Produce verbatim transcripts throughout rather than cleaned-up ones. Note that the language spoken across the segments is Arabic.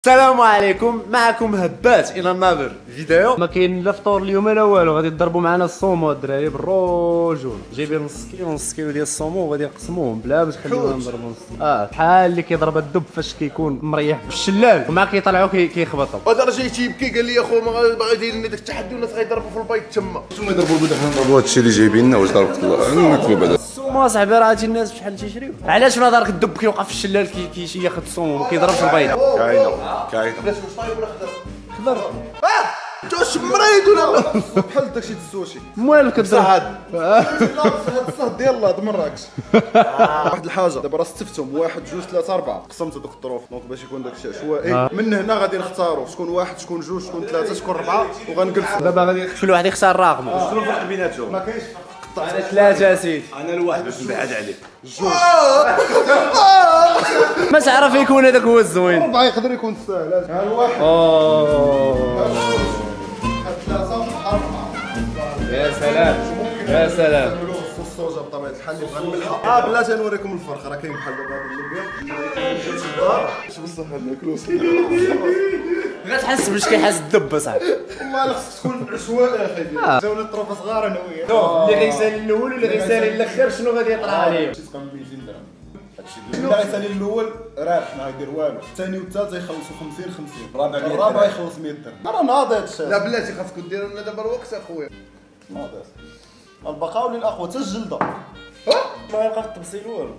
السلام عليكم، معكم هبات الى النظر فيديو. ما كاين لا فطور اليوم لا والو، غادي يضربوا معنا الصومو الدراري بالروجول، جايبين نص كيلو نص كيلو ديال الصومو وغادي يقسموهم بلا باش خليونا نضربوا نص. اه بحال اللي كيضرب الدب فاش كيكون مريح في الشلال ومع كيطلعوا كيخبطوا. هذا راه جاي تيبكي قال لي يا خو ما غادي لنا داك التحدي والناس غيضربوا في البيض تما. نتوما يضربوا البيض حنا نضربوا هادشي اللي جايبين لنا. واش ضربت الله ناكلوا بعدا الصومو صاحبي راه هادشي الناس بشحال تيشريو. علاش في نظرك الدب كيوقف في الشلال كي ياخذ الصومو ما كيضربش البيض؟ كاينه كاينه واش طايب ولا خضر؟ خضر. اه واش مريض ولا بحال داكشي السوشي موال كضرب هاد هاد الصهد ديال الله د مراكش. واحد الحاجه دابا راه استفتهم واحد جوج ثلاثه اربعه قسمت دوك الظروف دونك باش يكون داك الشيء عشوائي. من هنا غادي نختاروا شكون واحد شكون جوج شكون ثلاثه شكون اربعه وغنجلسوا دابا غادي كل واحد يختار رقم. شنو الفرق بيناتهم؟ ما كاينش انا ثلاثه اسيدي. انا الواحد باش نبعد عليك. ما تعرف يكون هذاك هو الزوين. اربعه يقدر يكون ساهل. ها الواحد اوه ثلاثه اربعه. يا سلام يا سلام. الصوصه بطبيعه الحال اللي بغا نملحها. اه بلاتي نوريكم الفرق. راه كاين بحال دابا اللوبيا شوف الصحه ناكلو. غتحس باش كيحس الدب صاحبي. والله لا خصك تكون عشوائي اخي. جاونا الطروفه صغار انا وياه. شوف اللي غيسالي الاول واللي غيسالي الاخر شنو غادي يطرا عليه. شي تقام ميتين درهم. هادشي اللي غيسالي الاول رابح ما غيدير والو. الثاني والثالث غيخلصوا خمسين خمسين. الرابع يخلص مية درهم. راه ناضي هادشي. لا بلاتي خاصك دير لنا دابا الوقت اخويا. ناضي. البقاء للاخوه حتى الجلده. ما يبقى التبصيل والو.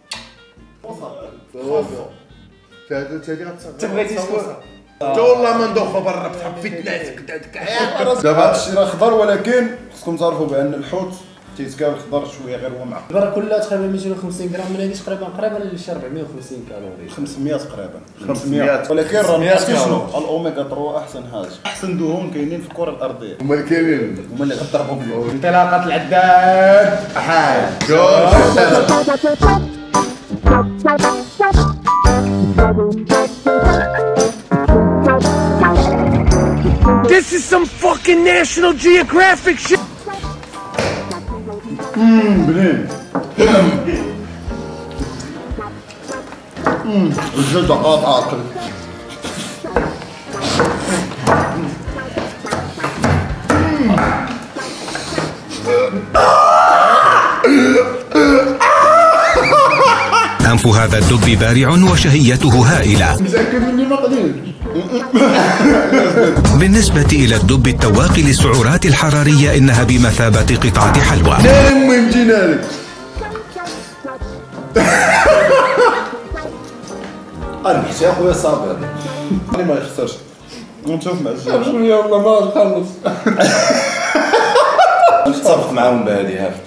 وصل. هادي هادي غتصافي. انت بغيتي تكون انت والله ما ندوخو برا بتحب فتناتك. دابا هادشي راه خضر ولكن خصكم تعرفوا بان الحوت تيتكال خضر شويه غير هو معقد. البرا كلها تقريبا مئتين وخمسين غرام من هذه تقريبا قريبه ل أربعمئة وخمسين كالوري. خمسمية تقريبا خمسمية ولكن راه ناقصين شنو الاوميغا ثلاثة احسن حاجه. احسن دهون كاينين في الكره الارضيه. هما اللي كاينين هما اللي غتضربوا بهم. انطلاقه العداد. حال This is some fucking National Geographic shit. امم بنين. امم الجلده قاطعه. أنف هذا الدب بارع وشهيته هائلة. بالنسبة إلى الدب التواقي للسعرات الحرارية إنها بمثابة قطعة حلوى. المهم جينا لك. المحشي يا خويا صابر. اللي ما يخسرش. نشوف مع الجماعة. شنو يلا ما نخلص. نتسابق معاهم بهذه ها.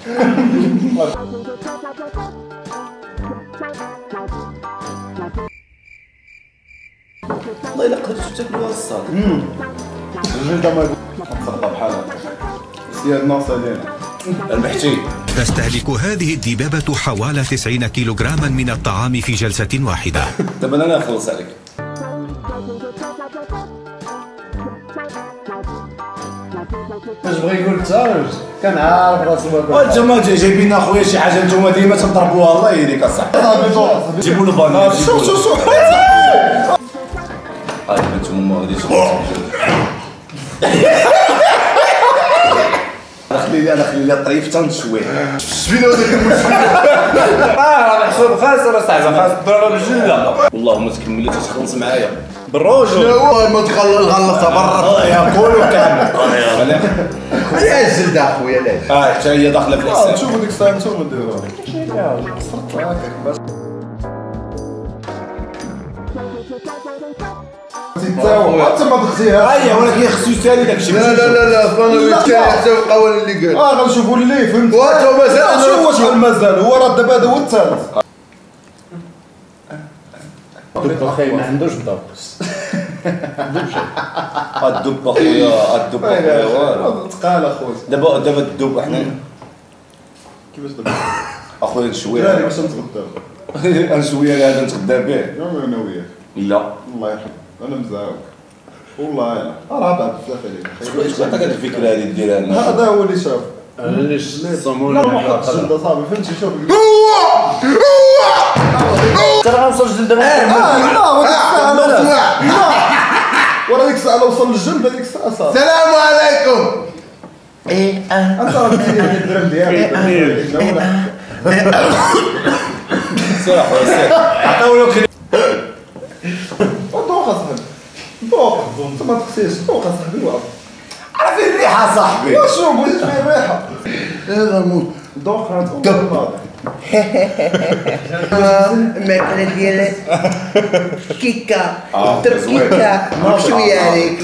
والله الا قدرتو تاكلوها الصاد. الجلده ما تسقط بحالها. سيادنا سالينا. المحشي تستهلك هذه الدبابة حوالي تسعين كيلوغراما من الطعام في جلسة واحدة. دابا انا نخلص عليك. اش بغى يقول انت؟ كنعرف راسو. وانت ما جايبين اخويا شي حاجه نتوما ديما تضربوها. الله يهديك اصاحبي. جيبوا له بانير. شوف شوف شوف. هاي انتوما ما غاديش. خلي لي انا خلي لي الطريف حتى نشويه. شفينا هذاك المشكل. اه راه محسوب خالص ولا صاحبي خاص تضرب بالجله. والله ما تكملي تخلص معايا بالروجو. هو ما تخلى غلطها برا. ياكلوا كامل. علاش الجلده اخويا علاش؟ اه حتى هي داخله في الحساب. شوفوا ديك الساعه نتوما ديروها. حتى ما تغزيها. اييه ولكن خصو يسالي داكشي. لا لا لا لا فانا حتى القوانين اللي قال. اه غنشوفوا اللي فهمت. وانتو مازال شوف شحال مازال. هو راه دابا هذا هو الثالث. الدب اخي ما عندوش ضبط. الدب اخويا الدب اخويا والو. تقال اخويا. دابا دابا الدب حنا كيفاش دابا؟ اخويا نشويه. لا باش نتغدى. نشويه هذا نتغدى به. يوم انا وياك. لا الله يرحمك انا مزعوك. والله انا راه بعد بزاف عليك. شكون عطاك هاد الفكره هادي ديرها لنا؟ هذا هو اللي شاف. علاش الصمون لا ما حطش صافي فهمتي شوف هو هو ترى غنوصل دابا. اه لا وديك الساعه انا وصلت ورا ديك الساعه وصل للجلد هذيك الساعه صافي. السلام عليكم. ايه انت راه مزيان هاد الدرهم ديالك. سير اخويا سير عطاو له دوق اصاحبي دوق انت ما تخسيش دوق اصاحبي واعر. عرف الريحه صاحبي. شوف بغيت فيه الريحه. هذا موت. دوق راه تقول الماكله ديال كيكه آه، تركيكه شويه عليك.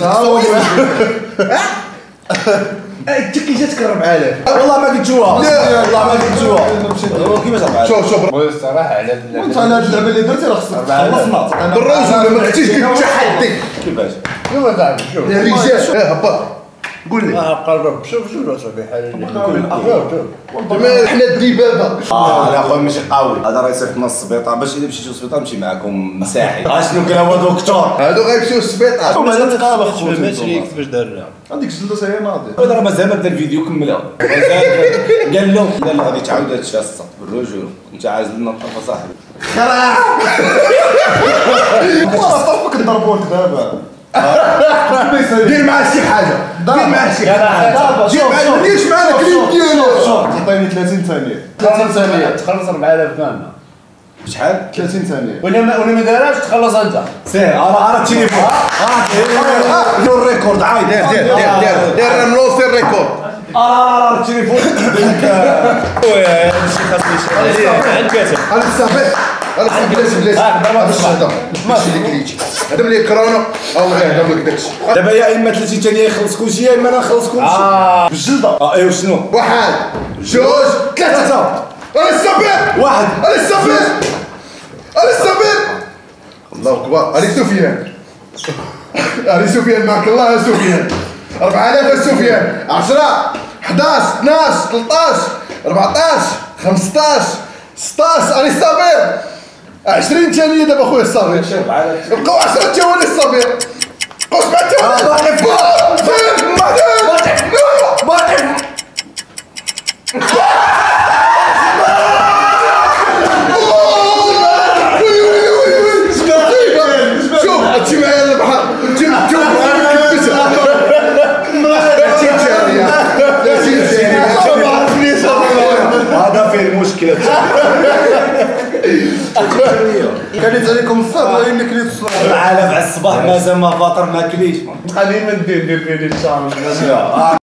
انت كي جات تكرم عليك. والله ما قلت جوا والله ما قلت جوا كيفاش غنفعل. شوف شوف الصراحه على وانت على هاد اللعبه اللي درتي راه خصك تخلصنا. بالرجل ما كنتيش كتحدي. كيفاش شوف صاحبي شوف الرجال. اه هبط قول لي. اه قرب شوف شوف اصاحبي حال حنا الدبابه. اه انا اخويا ماشي قوي هذا راه يصيفطنا للسبيطار باش الا مشيتو للسبيطار نمشي معاكم مساحي. اشنو كان هو دكتور هادو غيمشيو للسبيطار. هذا تقابل خويا فهمتش ليك كيفاش دار. هذيك الجلده هي ناضيه. هذا راه مازال ما بدا الفيديو كملها. قال له لا لا غادي تعاود هاد الشيء الصح بالرجوله انت عايز لنا الطرف صاحبي. راه طرفك نضربوك دابا. دير معاه شي حاجه. دير معاه شي حاجه. دابا جيب معاه ليش معاه الكريم ديالو. شوف عطيني ثلاثين ثانيه. ثلاثين ثانيه تخلص أربعة آلاف كامله. شحال؟ ثلاثين ثانيه. ولا ما ولا ما دارهاش تخلص انت. سير راه راه التليفون راه دير الريكورد عايد دير دير دير دير ملوسي الريكورد. راه راه التليفون خويا هادشي خاصني يشرب عليه عند كاتب. انا الصاحبي انا الصاحبي بلاش بلاش هذا الشهر ماشي ديك ليتي هذا ملي كورونا او هذا لك داكشي. دابا يا اما ثلاثين ثانيه يخلص كلشي يا اما انا نخلص كلشي اه بالجلده. اه ايوا شنو؟ واحد جوج ثلاثة. انا الصابر واحد انا الصابر انا الصابر. الله اكبر. علي سفيان علي سفيان معك الله يا سفيان. أربعة آلاف يا سفيان. عشرة حداش اثناش ثلاثطاش أربعطاش خمسطاش ستطاش علي الصابر. عشرين ثانية دابا خويا الصابر. بقاو عشرة تا هو اللي الصابر. بقاو سبعة تا هو اللي فين شوف هادشي معايا البحر. شوف شوف كبسها ثلاثين ثانية ثلاثين ثانية. هذا فيه المشكله. كانت عليكم الصبر ولا اللي كليت الصبر. أربعة آلاف على الصباح مازال ما فاطر ما كليش. خلينا ندير ندير ندير ان شاء الله.